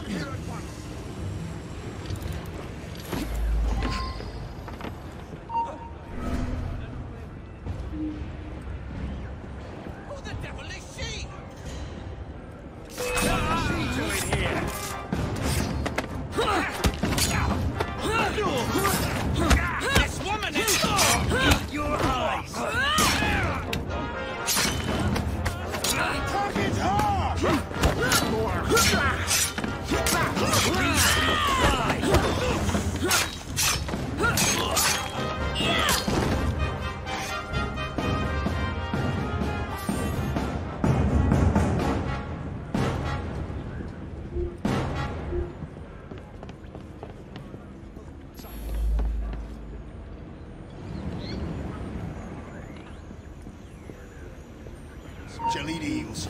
Jellied eels.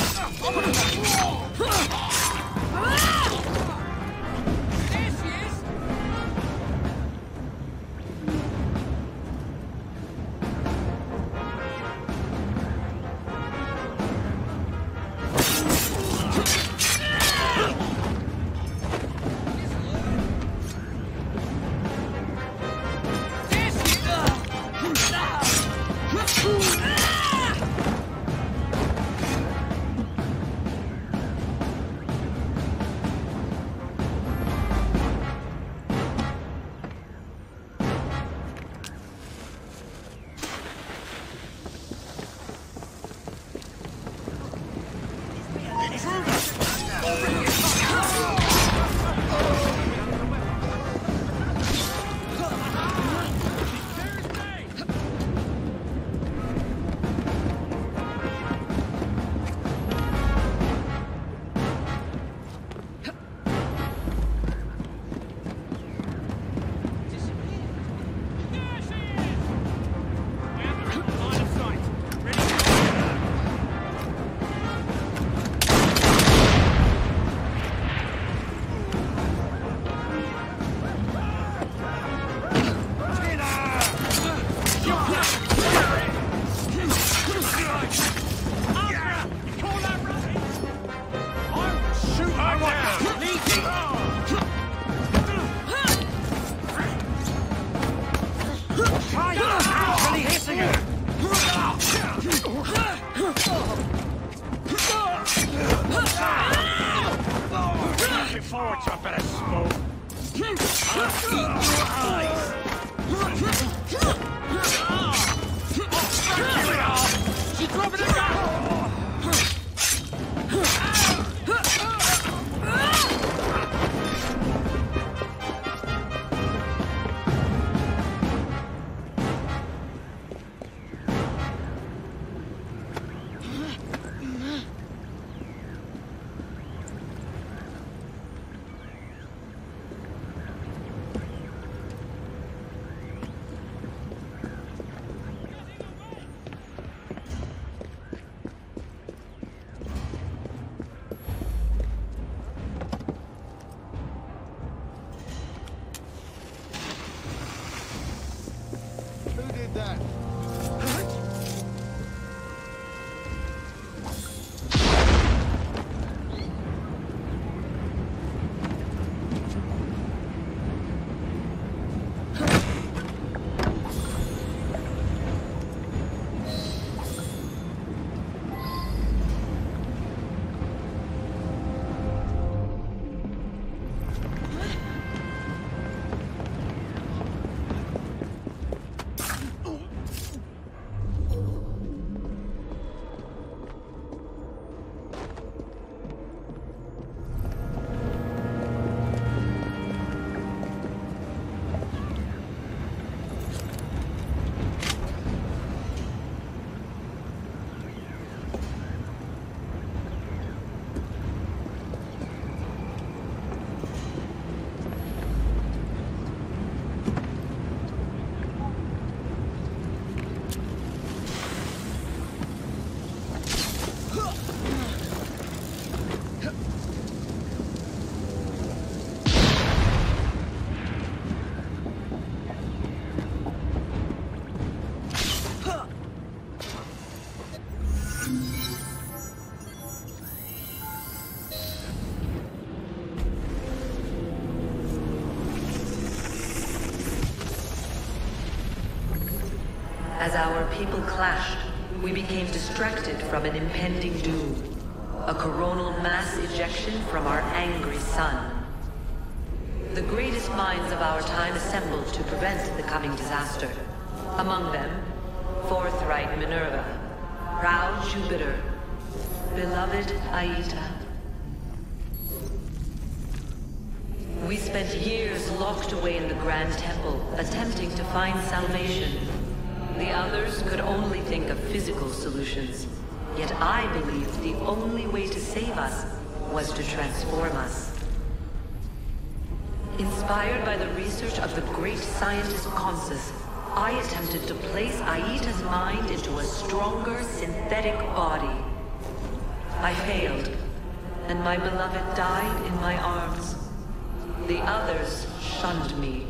Forward to a better smoke. I'll eat your eyes. She's dropping the gun. As our people clashed, we became distracted from an impending doom. A coronal mass ejection from our angry sun. The greatest minds of our time assembled to prevent the coming disaster. Among them, forthright Minerva, proud Jupiter, beloved Aita. We spent years locked away in the Grand Temple, attempting to find salvation. The others could only think of physical solutions. Yet I believed the only way to save us was to transform us. Inspired by the research of the great scientist Consus, I attempted to place Aita's mind into a stronger synthetic body. I failed, and my beloved died in my arms. The others shunned me.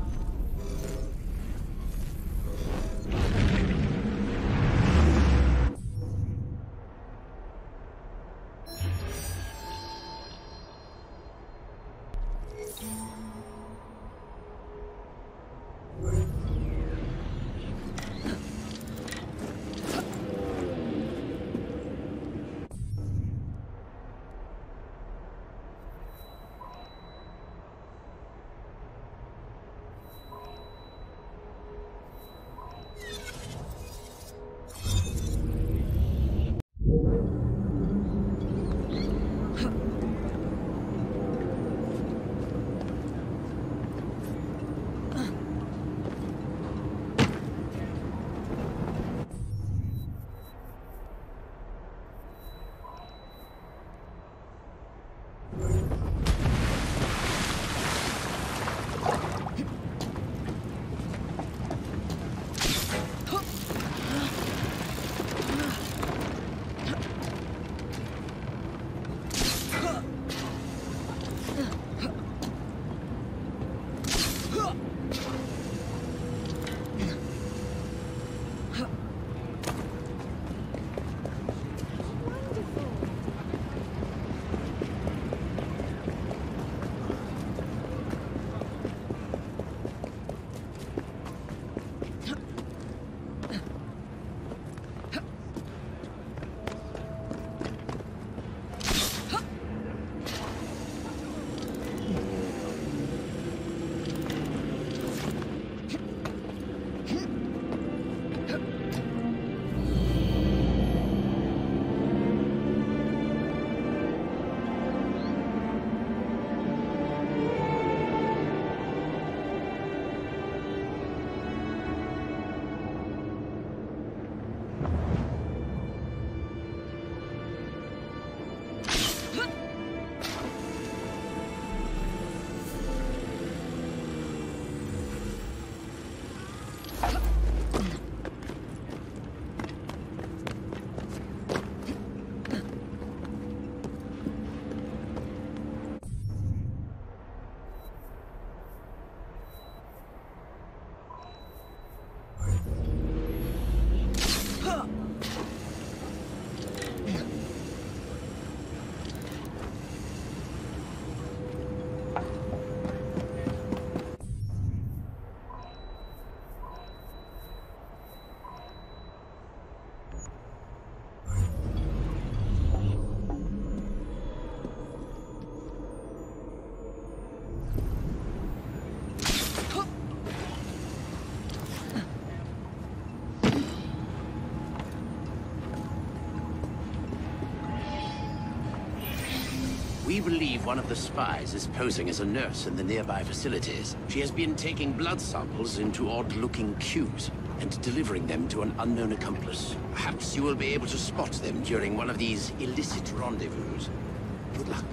We believe one of the spies is posing as a nurse in the nearby facilities. She has been taking blood samples into odd-looking cubes and delivering them to an unknown accomplice. Perhaps you will be able to spot them during one of these illicit rendezvous. Good luck.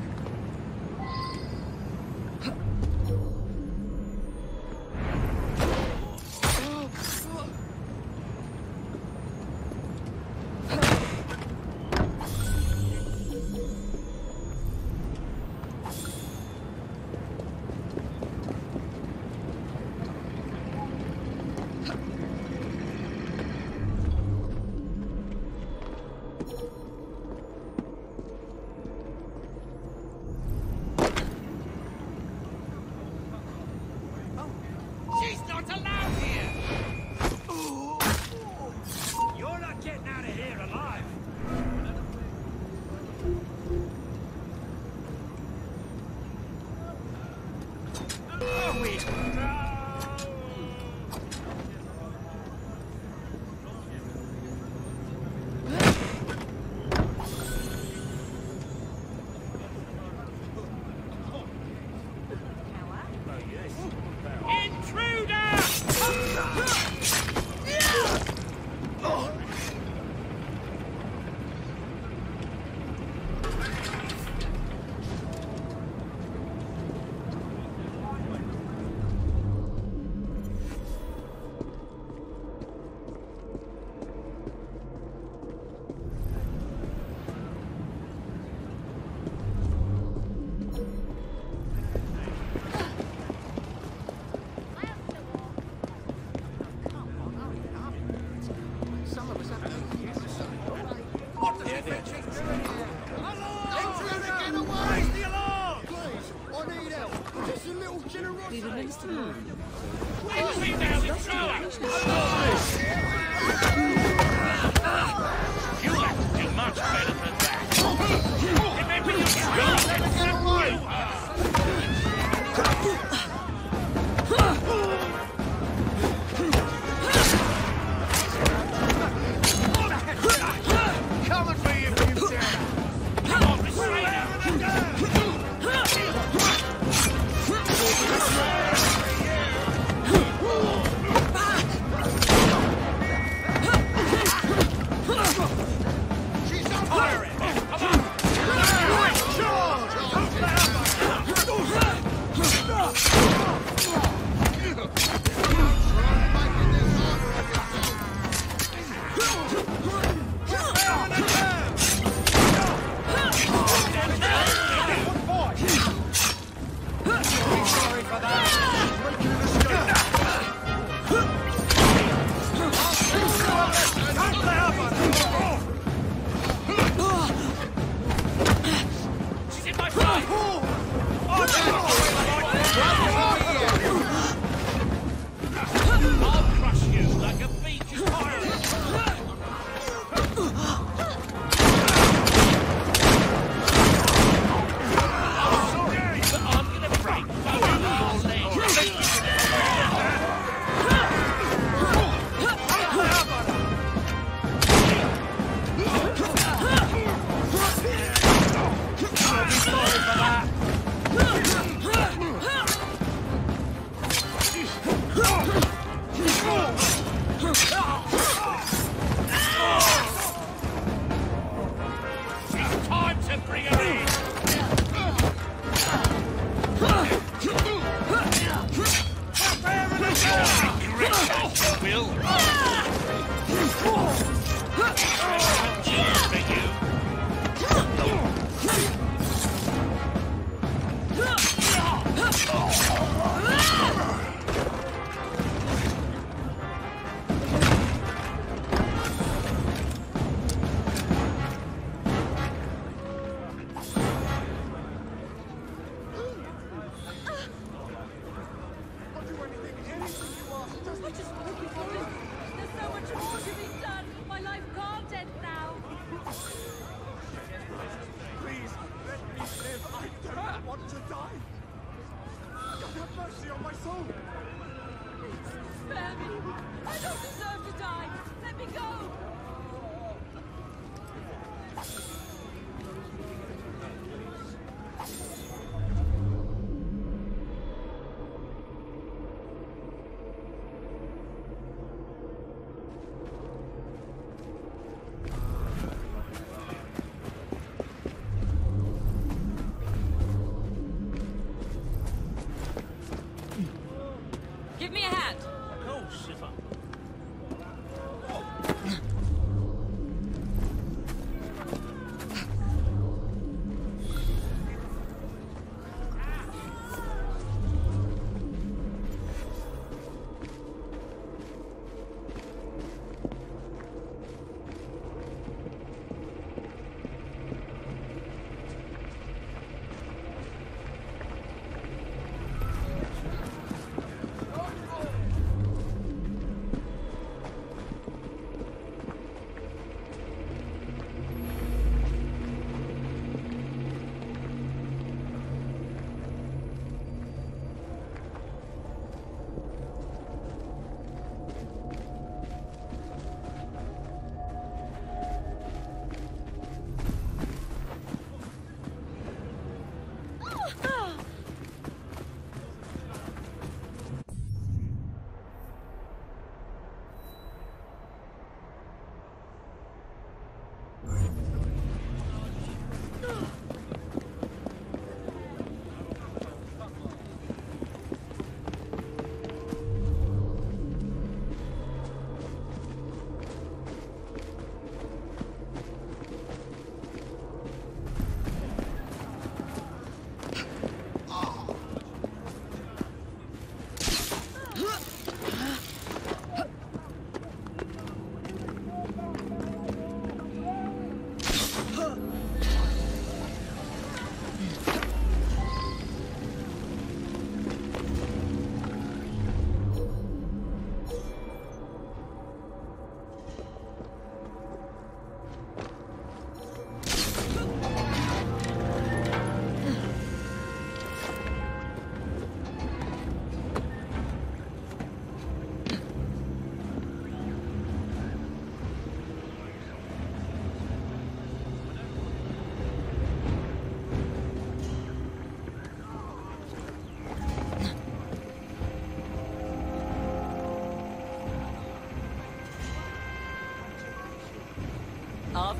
Give me a hand. Oh, shiver.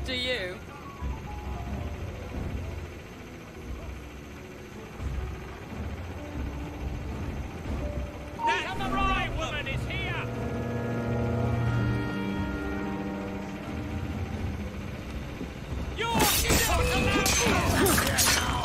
After you. That right woman is here! You're not allowed!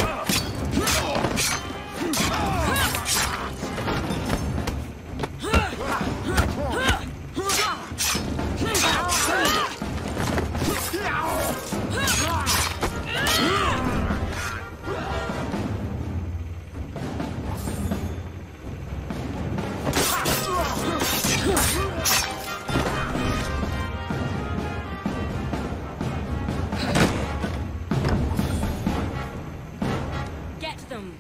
Get them.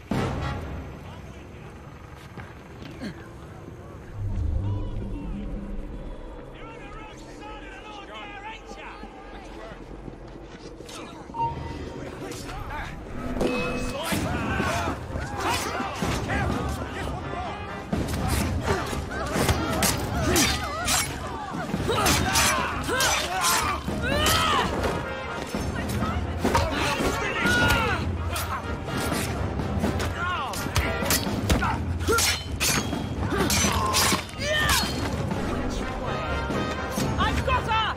I've got her!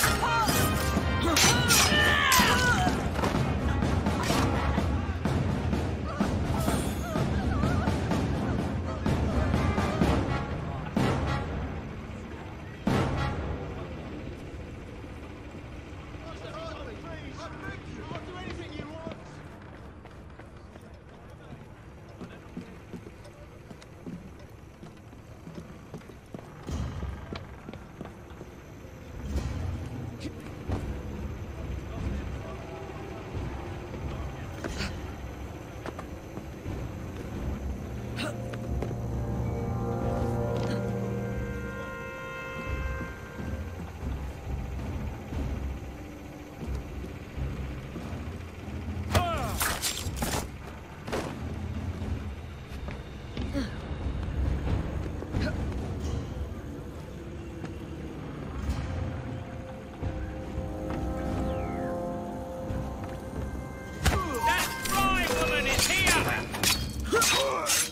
That right woman is here!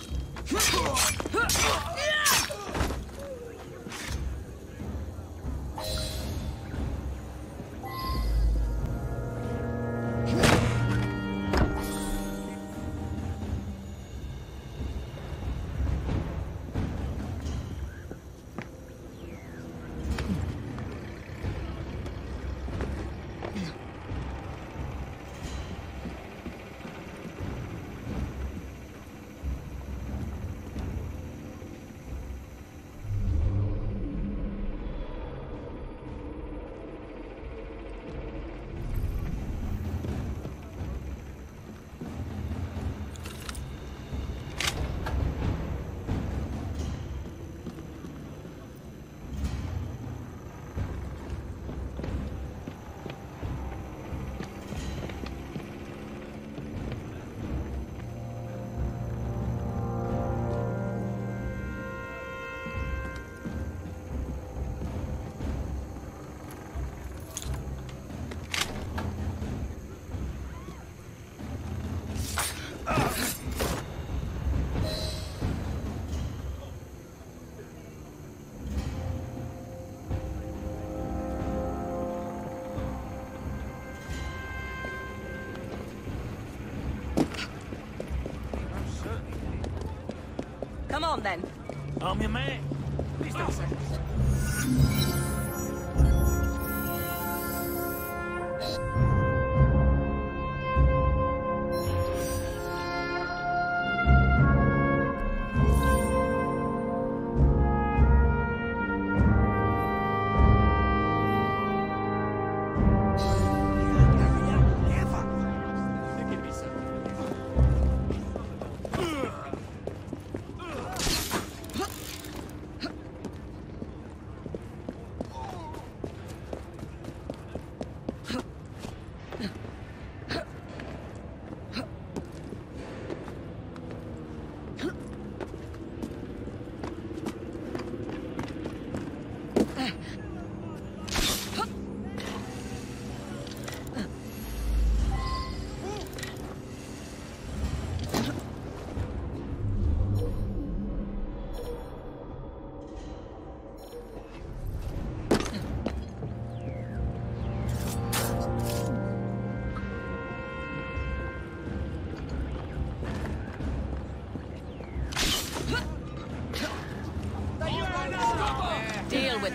Come on then. I'm your man. Please don't say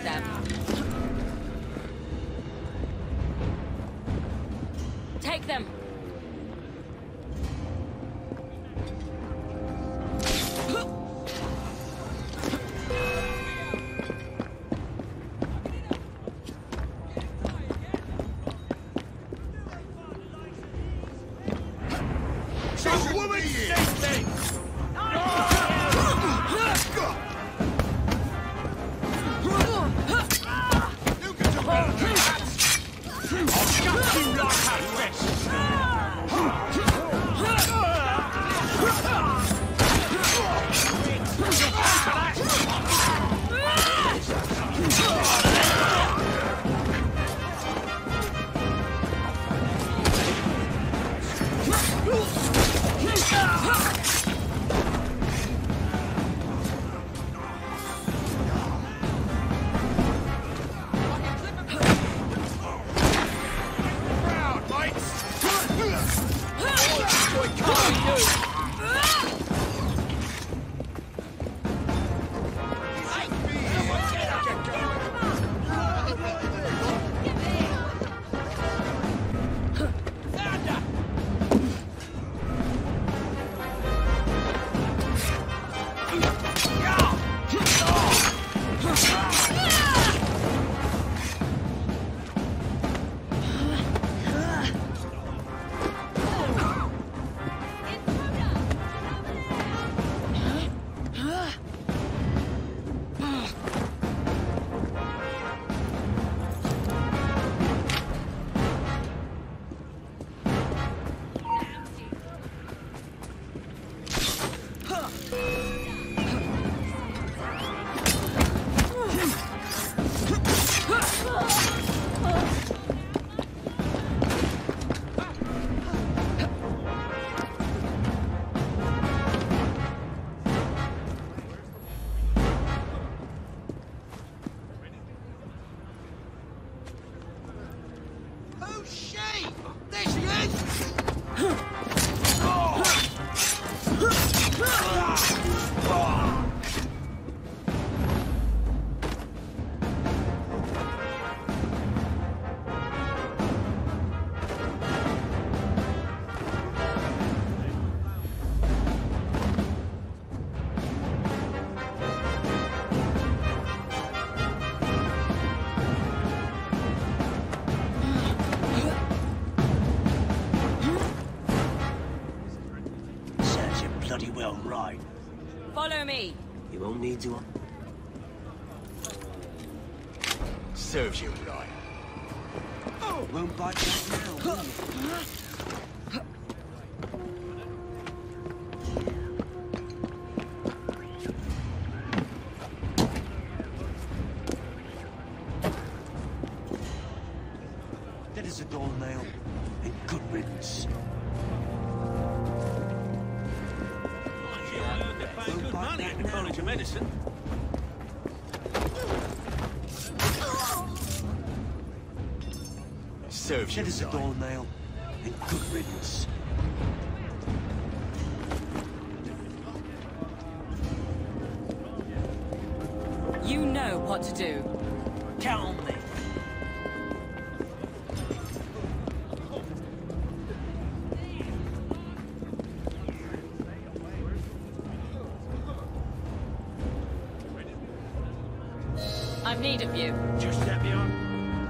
them. Take them. Bloody well right. Follow me. You won't need to. Serves you right. Oh, won't bite back now, will you? Dead as a doornail, and good riddance. Good money at the College of Medicine. Serves you Dead as a right. doornail, and good riddance. You know what to do. Count on me. I'm need of you. Just let me on.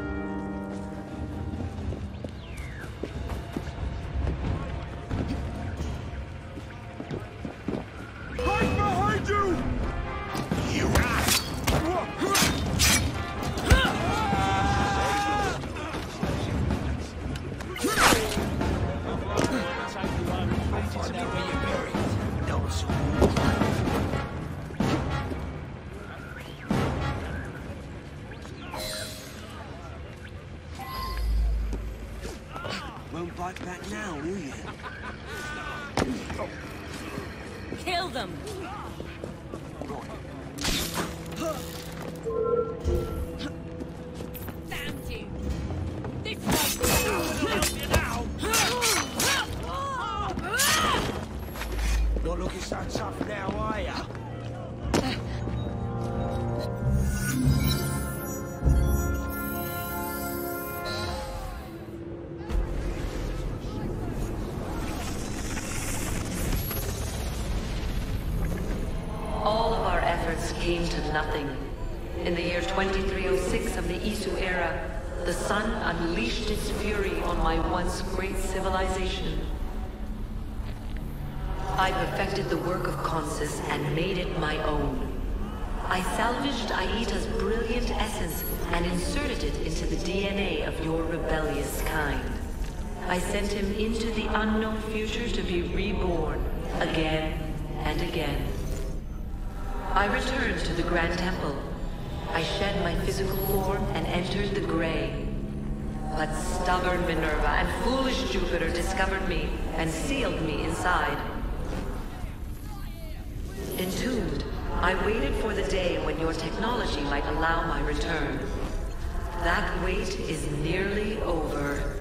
Right behind you! You ass! Won't bite back now, will you? Kill them. Damn you. This Not looking so tough now, are ya? All of our efforts came to nothing. In the year 2306 of the Isu era, the sun unleashed its fury on my once great civilization. I perfected the work of Consus and made it my own. I salvaged Aita's brilliant essence and inserted it into the DNA of your rebellious kind. I sent him into the unknown future to be reborn, again and again. I returned to the Grand Temple. I shed my physical form and entered the Grey. But stubborn Minerva and foolish Jupiter discovered me and sealed me inside. Entombed, I waited for the day when your technology might allow my return. That wait is nearly over.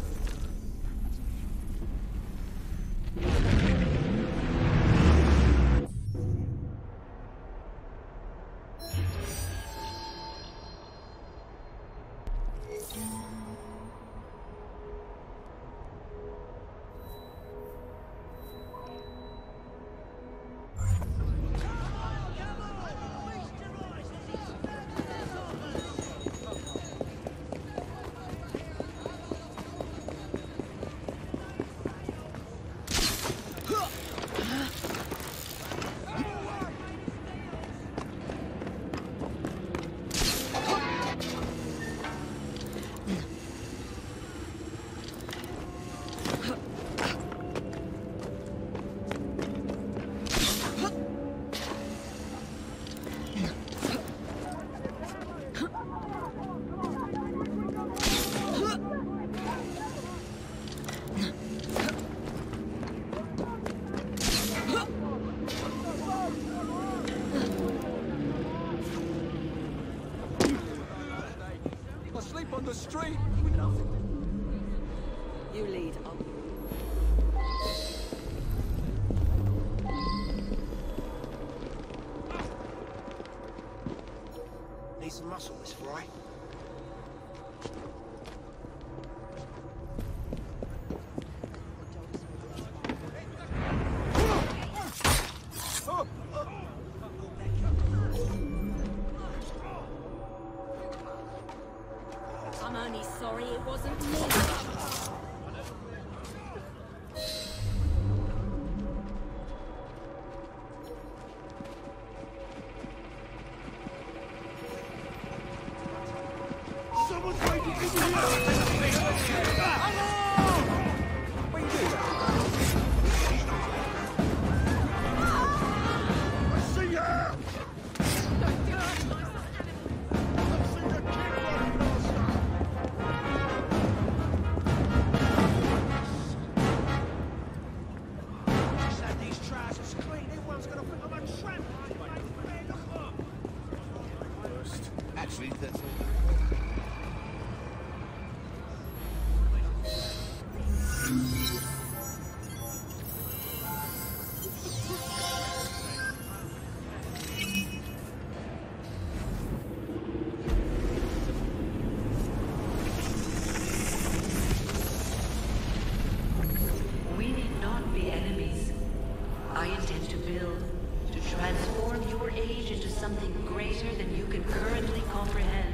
On the street. You lead. Need some muscle, Miss Fry. I'm only sorry it wasn't me. Someone's waiting in the What are you doing? I see her! Actually, that's all. We need not be enemies. I intend to build, to transform your age into something greater than you can currently comprehend.